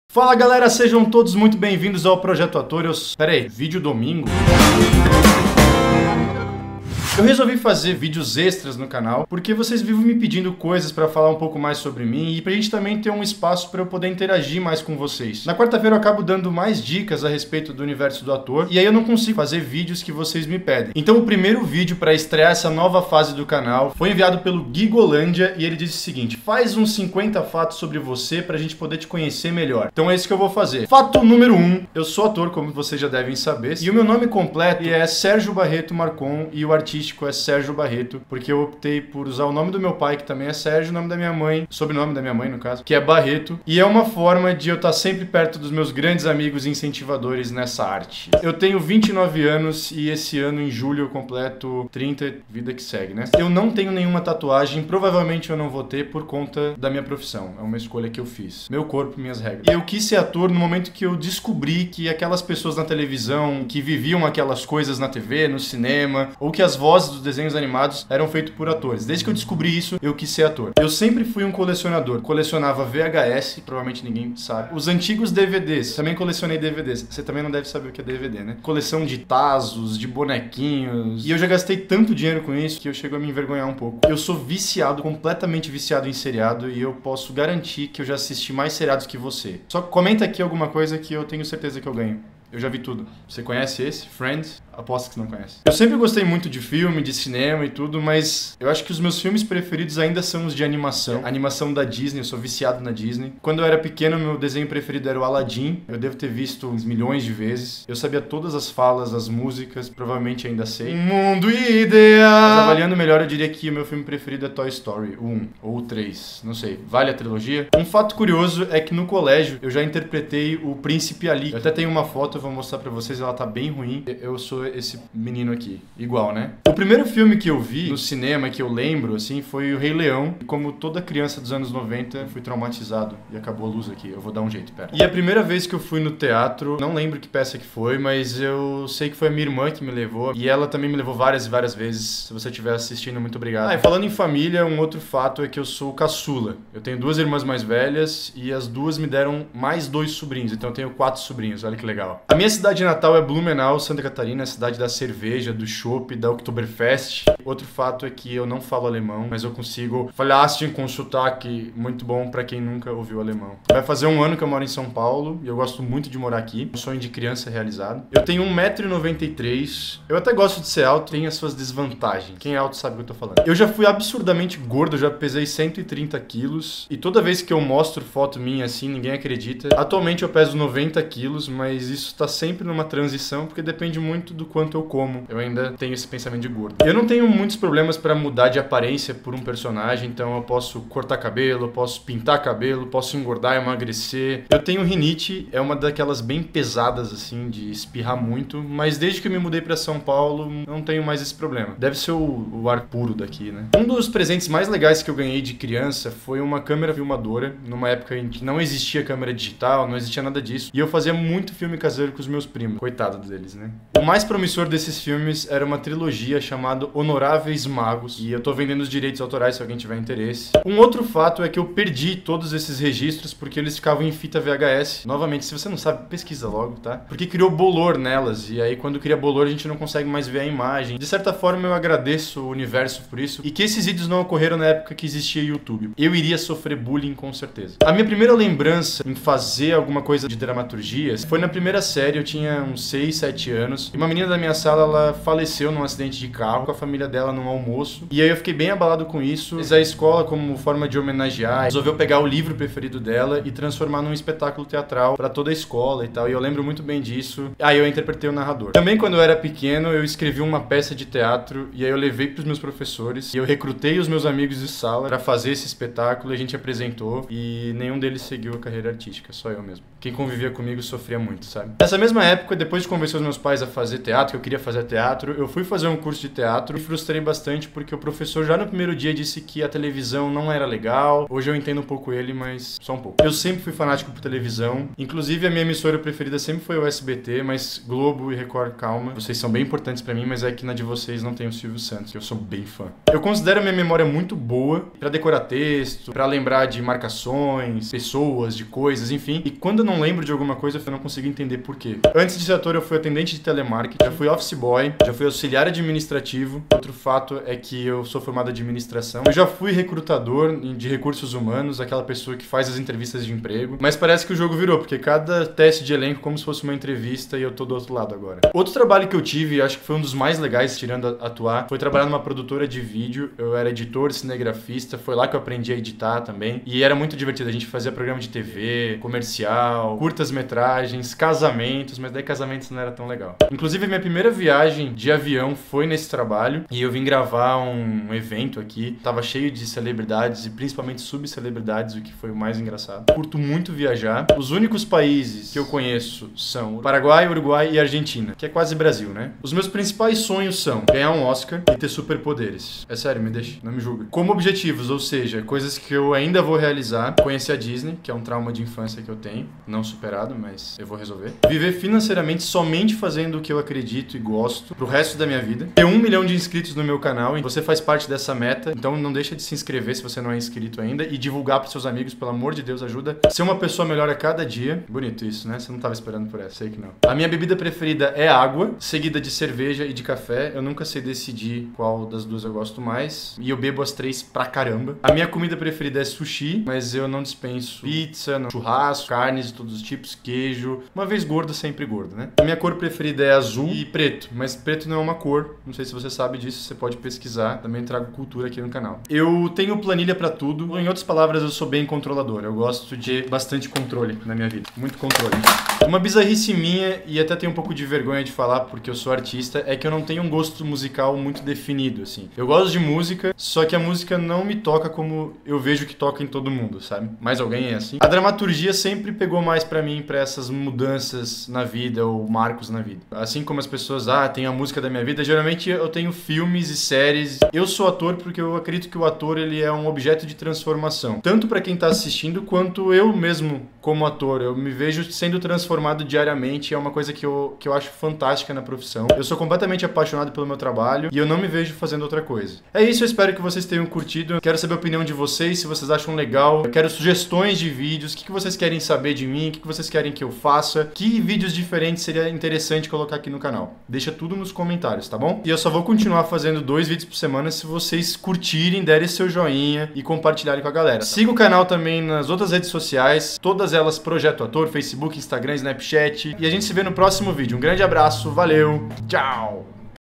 Fala galera, sejam todos muito bem-vindos ao Projeto Ator. Pera aí, vídeo domingo? Eu resolvi fazer vídeos extras no canal porque vocês vivem me pedindo coisas pra falar um pouco mais sobre mim e pra gente também ter um espaço pra eu poder interagir mais com vocês. Na quarta-feira eu acabo dando mais dicas a respeito do universo do ator e aí eu não consigo fazer vídeos que vocês me pedem. Então o primeiro vídeo pra estrear essa nova fase do canal foi enviado pelo Gigolândia e ele disse o seguinte: faz uns 50 fatos sobre você pra gente poder te conhecer melhor. Então é isso que eu vou fazer. Fato número 1, eu sou ator, como vocês já devem saber, e o meu nome completo é Sérgio Barreto Marcon e o artístico é Sérgio Barreto, porque eu optei por usar o nome do meu pai, que também é Sérgio, o nome da minha mãe, sobrenome da minha mãe, no caso, que é Barreto, e é uma forma de eu estar sempre perto dos meus grandes amigos e incentivadores nessa arte. Eu tenho 29 anos e esse ano, em julho, eu completo 30, vida que segue, né? Eu não tenho nenhuma tatuagem, provavelmente eu não vou ter por conta da minha profissão. É uma escolha que eu fiz. Meu corpo, minhas regras. E eu quis ser ator no momento que eu descobri que aquelas pessoas na televisão, que viviam aquelas coisas na TV, no cinema, ou que as vozes dos desenhos animados eram feitos por atores. Desde que eu descobri isso, eu quis ser ator. Eu sempre fui um colecionador. Colecionava VHS, provavelmente ninguém sabe. Os antigos DVDs. Também colecionei DVDs. Você também não deve saber o que é DVD, né? Coleção de tazos, de bonequinhos. E eu já gastei tanto dinheiro com isso que eu chego a me envergonhar um pouco. Eu sou viciado, completamente viciado em seriado, e eu posso garantir que eu já assisti mais seriados que você. Só comenta aqui alguma coisa que eu tenho certeza que eu ganho. Eu já vi tudo. Você conhece esse? Friends? Aposto que você não conhece. Eu sempre gostei muito de filme, de cinema e tudo, mas eu acho que os meus filmes preferidos ainda são os de animação. A animação da Disney, eu sou viciado na Disney. Quando eu era pequeno, meu desenho preferido era o Aladdin. Eu devo ter visto uns milhões de vezes. Eu sabia todas as falas, as músicas, provavelmente ainda sei. Mundo ideal! Mas avaliando melhor, eu diria que o meu filme preferido é Toy Story, o 1 ou o 3, não sei. Vale a trilogia? Um fato curioso é que no colégio eu já interpretei o Príncipe Ali. Eu até tenho uma foto, eu vou mostrar pra vocês, ela tá bem ruim. Eu sou esse menino aqui, igual, né? O primeiro filme que eu vi no cinema, que eu lembro, assim, foi o Rei Leão. E como toda criança dos anos 90, fui traumatizado. E acabou a luz aqui, eu vou dar um jeito, pera. E a primeira vez que eu fui no teatro, não lembro que peça que foi, mas eu sei que foi a minha irmã que me levou. E ela também me levou várias e várias vezes. Se você estiver assistindo, muito obrigado. Ah, e falando em família, um outro fato é que eu sou caçula. Eu tenho duas irmãs mais velhas e as duas me deram mais 2 sobrinhos. Então eu tenho 4 sobrinhos, olha que legal. A minha cidade natal é Blumenau, Santa Catarina, a cidade da cerveja, do chopp, da Oktoberfest. Outro fato é que eu não falo alemão, mas eu consigo falar assim com sotaque muito bom pra quem nunca ouviu alemão. Vai fazer um ano que eu moro em São Paulo e eu gosto muito de morar aqui. Um sonho de criança realizado. Eu tenho 1,93 m. Eu até gosto de ser alto, tem as suas desvantagens. Quem é alto sabe o que eu tô falando. Eu já fui absurdamente gordo, eu já pesei 130 quilos e toda vez que eu mostro foto minha assim, ninguém acredita. Atualmente eu peso 90 quilos, mas isso tá sempre numa transição porque depende muito do quanto eu como. Eu ainda tenho esse pensamento de gordo. Eu não tenho muitos problemas pra mudar de aparência por um personagem, então eu posso cortar cabelo, eu posso pintar cabelo, posso engordar, emagrecer. Eu tenho rinite, é uma daquelas bem pesadas assim, de espirrar muito, mas desde que eu me mudei pra São Paulo, não tenho mais esse problema. Deve ser o ar puro daqui, né? Um dos presentes mais legais que eu ganhei de criança foi uma câmera filmadora, numa época em que não existia câmera digital, não existia nada disso, e eu fazia muito filme caseiro com os meus primos. Coitado deles, né? O mais promissor desses filmes era uma trilogia chamada Honoráveis Magos, e eu tô vendendo os direitos autorais se alguém tiver interesse. Um outro fato é que eu perdi todos esses registros porque eles ficavam em fita VHS. Novamente, se você não sabe, pesquisa logo, tá? Porque criou bolor nelas, e aí quando cria bolor a gente não consegue mais ver a imagem. De certa forma eu agradeço o universo por isso, e que esses vídeos não ocorreram na época que existia YouTube. Eu iria sofrer bullying com certeza. A minha primeira lembrança em fazer alguma coisa de dramaturgia foi na primeira série, eu tinha uns 6, 7 anos, e uma menina da minha sala, ela faleceu num acidente de carro com a família dela num almoço, e aí eu fiquei bem abalado com isso. Fiz a escola como forma de homenagear, resolveu pegar o livro preferido dela e transformar num espetáculo teatral pra toda a escola e tal, e eu lembro muito bem disso. Aí eu interpretei o narrador. Também quando eu era pequeno, eu escrevi uma peça de teatro, e aí eu levei pros meus professores, e eu recrutei os meus amigos de sala pra fazer esse espetáculo, e a gente apresentou, e nenhum deles seguiu a carreira artística, só eu mesmo. Quem convivia comigo sofria muito, sabe? Nessa mesma época, depois de convencer os meus pais a fazer teatro, teatro, que eu queria fazer teatro. Eu fui fazer um curso de teatro e frustrei bastante porque o professor já no primeiro dia disse que a televisão não era legal. Hoje eu entendo um pouco ele, mas só um pouco. Eu sempre fui fanático por televisão. Inclusive a minha emissora preferida sempre foi o SBT, mas Globo e Record, calma. Vocês são bem importantes pra mim, mas é que na de vocês não tem o Silvio Santos, que eu sou bem fã. Eu considero a minha memória muito boa pra decorar texto, pra lembrar de marcações, pessoas, de coisas, enfim. E quando eu não lembro de alguma coisa, eu não consigo entender por quê. Antes de ser ator, eu fui atendente de telemarketing, já fui office boy, já fui auxiliar administrativo. Outro fato é que eu sou formado em administração. Eu já fui recrutador de recursos humanos, aquela pessoa que faz as entrevistas de emprego. Mas parece que o jogo virou, porque cada teste de elenco é como se fosse uma entrevista e eu tô do outro lado agora. Outro trabalho que eu tive, acho que foi um dos mais legais, tirando atuar, foi trabalhar numa produtora de vídeo. Eu era editor, cinegrafista, foi lá que eu aprendi a editar também. E era muito divertido, a gente fazia programa de TV, comercial, curtas-metragens, casamentos, mas daí casamentos não era tão legal. Inclusive, minha primeira viagem de avião foi nesse trabalho e eu vim gravar um evento aqui. Tava cheio de celebridades e principalmente subcelebridades, o que foi o mais engraçado. Curto muito viajar. Os únicos países que eu conheço são o Paraguai, Uruguai e Argentina, que é quase Brasil, né? Os meus principais sonhos são ganhar um Oscar e ter superpoderes. É sério, me deixa, não me julga. Como objetivos, ou seja, coisas que eu ainda vou realizar, conhecer a Disney, que é um trauma de infância que eu tenho, não superado, mas eu vou resolver. Viver financeiramente somente fazendo o que eu acredito e gosto pro resto da minha vida. Ter 1 milhão de inscritos no meu canal, e você faz parte dessa meta, então não deixa de se inscrever se você não é inscrito ainda e divulgar pros seus amigos, pelo amor de Deus, ajuda. Ser uma pessoa melhor a cada dia. Bonito isso, né? Você não tava esperando por essa, sei que não. A minha bebida preferida é água, seguida de cerveja e de café. Eu nunca sei decidir qual das duas eu gosto mais. E eu bebo as três pra caramba. A minha comida preferida é sushi, mas eu não dispenso pizza, churrasco, carnes de todos os tipos, queijo. Uma vez gordo, sempre gordo, né? A minha cor preferida é azul e preto, mas preto não é uma cor. Não sei se você sabe disso, você pode pesquisar. Também trago cultura aqui no canal. Eu tenho planilha pra tudo. Em outras palavras, eu sou bem controlador. Eu gosto de bastante controle na minha vida. Muito controle. Uma bizarrice minha, e até tenho um pouco de vergonha de falar porque eu sou artista, é que eu não tenho um gosto musical muito definido, assim. Eu gosto de música, só que a música não me toca como eu vejo que toca em todo mundo, sabe? Mais alguém é assim? A dramaturgia sempre pegou mais pra mim, pra essas mudanças na vida ou marcos na vida. Assim como as pessoas, tem a música da minha vida, geralmente eu tenho filmes e séries. Eu sou ator porque eu acredito que o ator, ele é um objeto de transformação. Tanto pra quem tá assistindo, quanto eu mesmo como ator. Eu me vejo sendo transformado diariamente, é uma coisa que eu acho fantástica na profissão. Eu sou completamente apaixonado pelo meu trabalho e eu não me vejo fazendo outra coisa. É isso, eu espero que vocês tenham curtido. Eu quero saber a opinião de vocês, se vocês acham legal. Eu quero sugestões de vídeos, o que vocês querem saber de mim, o que vocês querem que eu faça, que vídeos diferentes seria interessante colocar aqui no canal. Deixa tudo nos comentários, tá bom? E eu só vou continuar fazendo 2 vídeos por semana se vocês curtirem, derem seu joinha e compartilharem com a galera. Siga o canal também nas outras redes sociais, todas elas Projeto Ator, Facebook, Instagram, Snapchat. E a gente se vê no próximo vídeo. Um grande abraço, valeu, tchau!